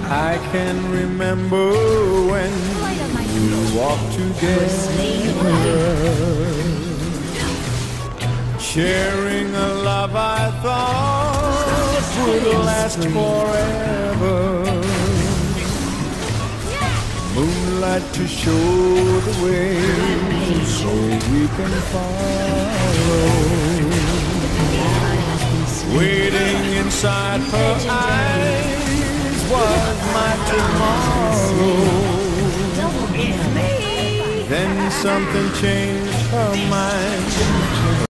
I can remember when we walked together, sharing a love I thought would last forever. Moonlight to show the way so we can follow. Waiting inside her eyes was my tomorrow. Then something changed her mind.